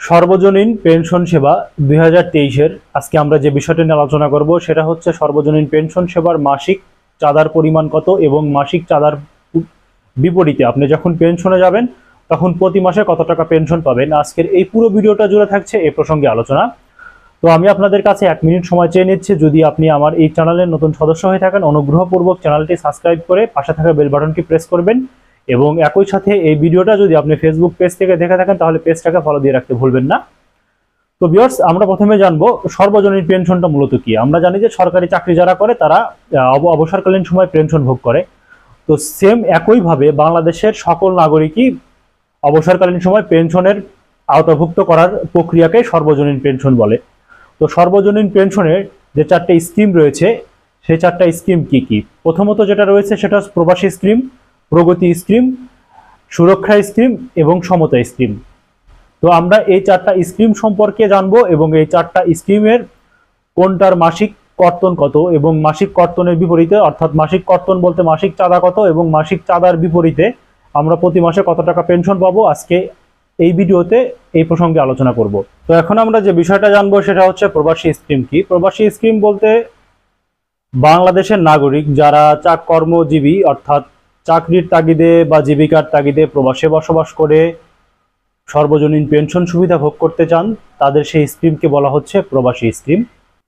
সর্বজনীন পেনশন সেবা 2023-এর আজকে আমরা যে বিষয়টি নিয়ে আলোচনা করব সেটা হচ্ছে সর্বজনীন পেনশন সেবার মাসিক চাঁদার পরিমাণ কত এবং মাসিক চাঁদার বিপরীতে আপনি যখন পেনশনে যাবেন তখন প্রতি মাসে কত টাকা পেনশন পাবেন। আজকের এই পুরো ভিডিওটা জুড়ে থাকছে এই প্রসঙ্গে আলোচনা। তো আমি আপনাদের কাছে 1 মিনিট সময় চেয়ে নিচ্ছি। যদি আপনি আমার এই চ্যানেলের নতুন সদস্য হয়ে থাকেন, অনুগ্রহপূর্বক চ্যানেলটি সাবস্ক্রাইব করে পাশে থাকা বেল বাটনটি প্রেস করবেন এবং একই সাথে এই ভিডিওটা যদি আপনি ফেসবুক পেজ থেকে দেখে থাকেন তাহলে পেজটাকে ফলো দিয়ে রাখতে ভুলবেন না। তো ভিউয়ার্স, আমরা প্রথমে জানবো সর্বজনীন পেনশনটা মূলত কি। আমরা জানি যে সরকারি চাকরি যারা করে তারা অবসরকালীন সময় পেনশন ভোগ করে। তো সেম একইভাবে বাংলাদেশের সকল নাগরিকই অবসরকালীন সময় পেনশনের আওতাভুক্ত করার প্রক্রিয়াকে সর্বজনীন পেনশন বলে। তো সর্বজনীন পেনশনের যে 4টে স্কিম রয়েছে সেই 4টা স্কিম কি কি? প্রথমত যেটা রয়েছে সেটা প্রবাসী স্কিম, প্রগতি স্কিম, সুরক্ষা স্কিম এবং সমতা স্কিম। তো আমরা এই 4টা স্কিম সম্পর্কে জানবো এবং এই 4টা স্কিমের কোনটার মাসিক কর্তন কত এবং মাসিক কর্তনের বিপরীতে, অর্থাৎ মাসিক কর্তন বলতে মাসিক চাঁদা কত এবং মাসিক চাঁদার বিপরীতে আমরা প্রতি মাসে কত টাকা পেনশন পাবো, আজকে এই ভিডিওতে এই প্রসঙ্গে আলোচনা করব। তো এখন আমরা যে বিষয়টা জানবো সেটা হচ্ছে প্রবাসী স্কিম কি। প্রবাসী স্কিম বলতে বাংলাদেশের নাগরিক যারা কর্মজীবী অর্থাৎ চাকরির তাগিদে বা জীবিকার তাগিদে প্রবাসে বসবাস করে সর্বজনীন পেনশন সুবিধা ভোগ করতে চান তাদের সেই স্কিমকে বলা হচ্ছে প্রবাসী স্কিম।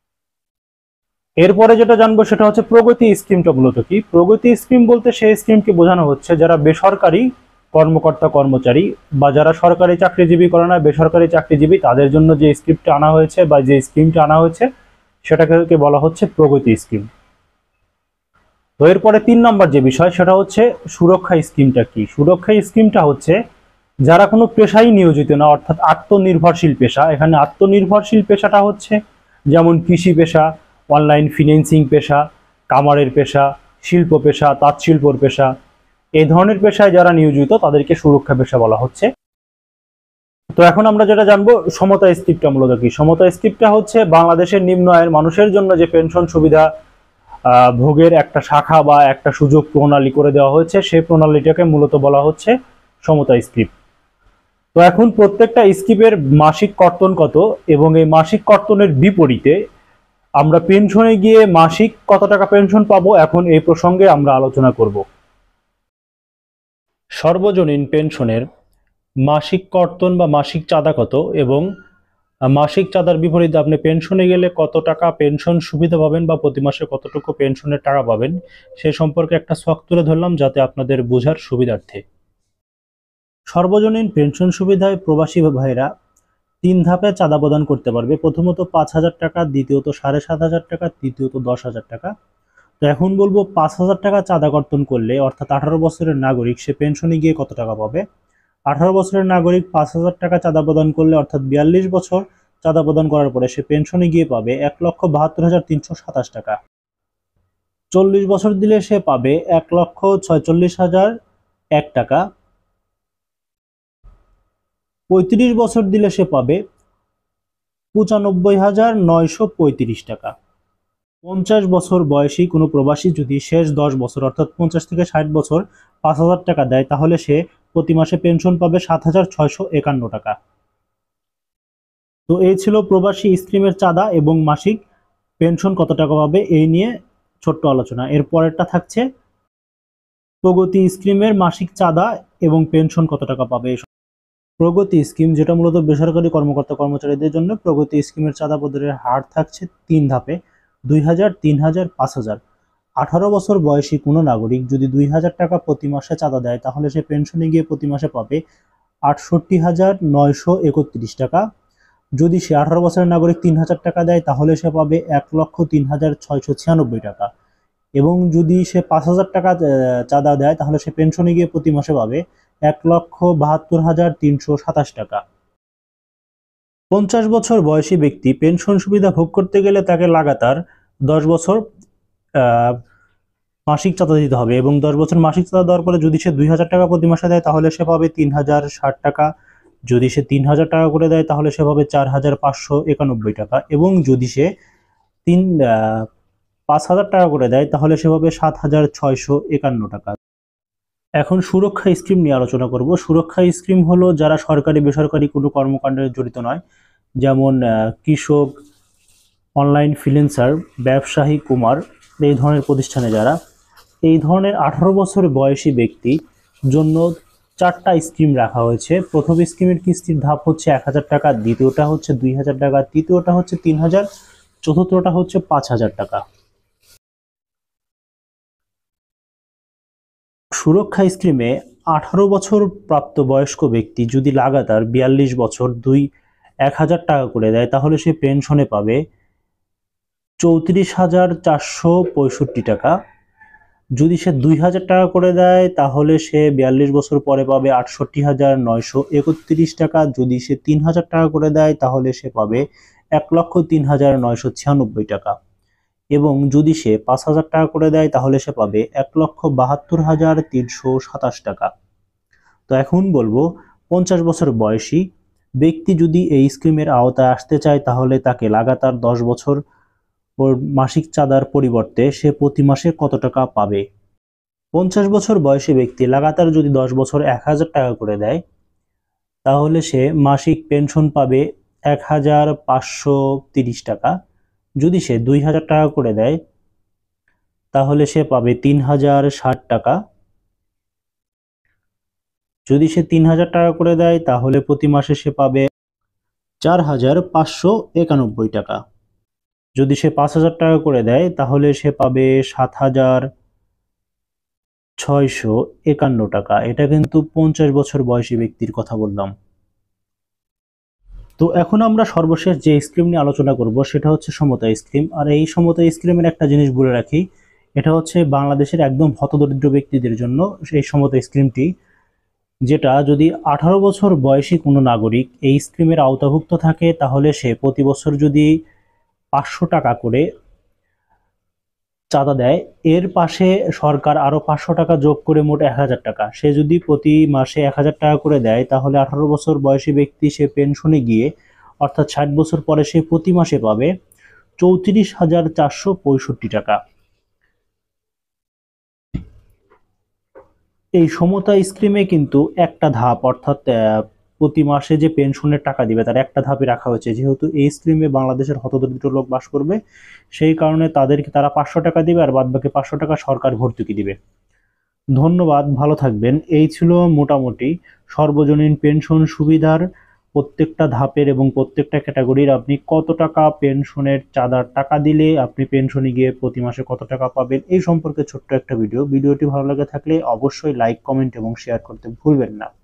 এরপরে যেটা জানবো সেটা হচ্ছে প্রগতি স্কিমটা মূলত কি। প্রগতি স্কিম বলতে সেই স্কিমকে বোঝানো হচ্ছে যারা বেসরকারি কর্মকর্তা কর্মচারী বা যারা সরকারি চাকরিজীবী করে না, বেসরকারি চাকরিজীবী, তাদের জন্য যে স্কিমটা আনা হয়েছে বা যে স্কিমটা আনা হয়েছে সেটাকে বলা হচ্ছে প্রগতি স্কিম। তো এরপরে 3 নম্বর যে বিষয় সেটা হচ্ছে সুরক্ষা স্কিমটা কি। সুরক্ষা স্কিমটা হচ্ছে যারা কোনো পেশায় নিয়োজিত না, অর্থাৎ আত্মনির্ভরশীল পেশা। এখানে আত্মনির্ভরশীল পেশাটা হচ্ছে যেমন কৃষি পেশা, অনলাইন ফিন্যান্সিং পেশা, কামারের পেশা, শিল্প পেশা, তাঁত শিল্পর পেশা, এই ধরনের পেশায় যারা নিয়োজিত তাদেরকে সুরক্ষা পেশা বলা হচ্ছে। তো এখন আমরা যেটা জানবো সমতা স্কিমটা মূলত কি। সমতা স্কিমটা হচ্ছে বাংলাদেশের নিম্ন আয়ের মানুষের জন্য যে পেনশন সুবিধা ভোগের একটা শাখা বা একটা সুযোগ প্রণালী করে দেওয়া হয়েছে, সেই প্রণালীটাকে মূলত বলা হচ্ছে সমতা স্কিম। তো এখন প্রত্যেকটা স্কিমের মাসিক কর্তন কত এবং এই মাসিক কর্তনের বিপরীতে আমরা পেনশনে গিয়ে মাসিক কত টাকা পেনশন পাবো, এখন এই প্রসঙ্গে আমরা আলোচনা করব। সর্বজনীন পেনশনের মাসিক কর্তন বা মাসিক চাঁদা কত এবং মাসিক চাঁদার বিপরীতে আপনি পেনশনে গেলে কত টাকা পেনশন সুবিধা পাবেন বা প্রতি মাসে কতটুকু পেনশনের টাকা পাবেন সে সম্পর্কে একটা ছক তুলে ধরলাম যাতে আপনাদের বোঝার সুবিধার্থে। সর্বজনীন পেনশন সুবিধায় প্রবাসী ভাইরা 3 ধাপে চাঁদা প্রদান করতে পারবে। প্রথমত 5,000 টাকা, দ্বিতীয়ত 7,500 টাকা, তৃতীয়ত 10,000 টাকা। তো এখন বলবো 5,000 টাকা চাঁদা কর্তন করলে অর্থাৎ 18 বছরের নাগরিক সে পেনশনে গিয়ে কত টাকা পাবে। 18 বছরের নাগরিক 5,000 টাকা চাঁদা প্রদান করলে অর্থাৎ 42 বছর চাঁদা প্রদান করার পরে সে পেনশনে গিয়ে পাবে 1,72,327 টাকা। 40 বছর দিলে সে পাবে 1,46,001 টাকা। 35 বছর দিলে সে পাবে 95,935 টাকা। 50 বছর বয়সী কোনো প্রবাসী যদি শেষ 10 বছর অর্থাৎ 50 থেকে 60 বছর 5,000 টাকা দেয় তাহলে সে প্রতি মাসে পেনশন পাবে 7,651 টাকা। তো এই ছিল প্রবাসী স্কিমের চাঁদা এবং মাসিক পেনশন কত টাকা পাবে এই নিয়ে ছোট্ট আলোচনা। এর পরেরটা থাকছে প্রগতি স্কিমের মাসিক চাঁদা এবং পেনশন কত টাকা পাবে। প্রগতি স্কিম যেটা মূলত বেসরকারি কর্মকর্তা কর্মচারীদের জন্য, প্রগতি স্কিমের চাঁদা প্রদানের হার থাকছে 3 ধাপে: 2,000, 3,000, 5,000। 18 বছর বয়সী কোনো নাগরিক যদি 2,000 টাকা প্রতি মাসে চাঁদা দেয় তাহলে সে পেনশনে গিয়ে প্রতি মাসে পাবে 68,931 টাকা। যদি সে 18 বছরের নাগরিক 3,000 টাকা দেয় তাহলে সে পাবে 1,03,696 টাকা। এবং যদি সে 5,000 টাকা চাঁদা দেয় তাহলে সে পেনশনে গিয়ে প্রতি মাসে পাবে 1,72,327 টাকা। 50 বছর বয়সী ব্যক্তি পেনশন সুবিধা ভোগ করতে গেলে তাকে লাগাতার 10 বছর মাসিক চাঁদা দিতে হবে এবং 10 বছর মাসিক চাঁদা দেওয়ার পরে যদি সে 2,000 টাকা প্রতি মাসে দেয় তাহলে সে পাবে 3,060 টাকা। যদি সে 3,000 টাকা করে দেয় তাহলে সে পাবে 4,591 টাকা এবং যদি সে 5,000 টাকা করে দেয় তাহলে সে পাবে 7,651 টাকা। এখন সুরক্ষা স্কিম নিয়ে আলোচনা করব। সুরক্ষা স্কিম হলো যারা সরকারি বেসরকারি কোনো কর্মকাণ্ডে জড়িত নয়, যেমন কৃষক, অনলাইন ফ্রিল্যান্সার, ব্যবসায়ী, কুমার, এই ধরনের প্রতিষ্ঠানে যারা, এই ধরনের 18 বছর বয়সী ব্যক্তি জন্য 4টা স্কিম রাখা হয়েছে। প্রথম স্কিমের কিস্তির ধাপ হচ্ছে 1000 টাকা, দ্বিতীয়টা হচ্ছে 2000 টাকা, তৃতীয়টা হচ্ছে 3000, চতুর্থটা হচ্ছে 5000 টাকা। সুরক্ষা স্কিমে 18 বছর প্রাপ্তবয়স্ক ব্যক্তি যদি লাগাতার 42 বছর 1000 টাকা করে দেয়, তাহলে সে পেনশনে পাবে 34,465 টাকা। যদি সে 2000 টাকা করে দেয়, তাহলে সে 42 বছর পরে পাবে 68,931 টাকা। যদি সে 3000 টাকা করে দেয়, তাহলে সে পাবে 1,03,996 টাকা। এবং যদি সে 5000 টাকা করে দেয়, তাহলে সে পাবে 1,72,327 টাকা। তো এখন বলবো, 50 বছর বয়সী ব্যক্তি যদি এই স্কিমের আওতায় আসতে চায়, তাহলে তাকে লাগাতার 10 বছর ওর মাসিক চাঁদার পরিবর্তে সে প্রতি মাসে কত টাকা পাবে। 50 বছর বয়সী ব্যক্তি লাগাতার যদি 10 বছর 1000 টাকা করে দেয়, তাহলে সে মাসিক পেনশন পাবে 1530 টাকা। যদি সে 2000 টাকা করে দেয়, তাহলে সে পাবে 3060 টাকা। যদি সে 3000 টাকা করে দেয়, তাহলে প্রতি মাসে সে পাবে 4591 টাকা। যদি সে 5000 টাকা করে দেয়, তাহলে সে পাবে 7651 টাকা। এটা কিন্তু 50 বছর বয়সী ব্যক্তির কথা বললাম। তো এখন আমরা সর্বশেষ যে স্কিম নিয়ে আলোচনা করব সেটা হচ্ছে সমতা স্কিম। আর এই সমতা স্কিমের একটা জিনিস বলে রাখি, এটা হচ্ছে বাংলাদেশের একদম হতদরিদ্র ব্যক্তিদের জন্য এই সমতা স্কিমটি, যেটা যদি 18 বছর বয়সী কোনো নাগরিক এই স্কিমের আওতাভুক্ত থাকে, তাহলে সে প্রতি বছর যদি 500 টাকা করে চাঁদা দেয়, এর পাশে সরকার আরো 500 টাকা যোগ করে মোট 1000 টাকা। সে যদি প্রতি মাসে 1000 টাকা করে দেয়, তাহলে 18 বছর বয়সী ব্যক্তি সে পেনশনে গিয়ে, অর্থাৎ 60 বছর পরে সে প্রতি মাসে পাবে 34,465 টাকা। এই সমতা স্কিমে কিন্তু একটা ধাপ, অর্থাৎ প্রতি মাসে যে পেনশনের টাকা দিবে তার একটা ধাপে রাখা হয়েছে। যেহেতু এই স্কিমে বাংলাদেশের হতদরিদ্র লোক বাস করবে, সেই কারণে তারা 500 টাকা দিবে, আর বাদ বাকি 500 টাকা সরকার ভর্তুকি দিবে। ধন্যবাদ, ভালো থাকবেন। এই ছিল মোটামুটি সর্বজনীন পেনশন সুবিধার প্রত্যেকটা ধাপের এবং প্রত্যেকটা ক্যাটাগরির আপনি কত টাকা পেনশনের চাঁদার টাকা দিলে আপনি পেনশনে গিয়ে প্রতি মাসে কত টাকা পাবেন, এই সম্পর্কে ছোট্ট একটা ভিডিও। ভিডিওটি ভালো লাগে থাকলে অবশ্যই লাইক, কমেন্ট এবং শেয়ার করতে ভুলবেন না।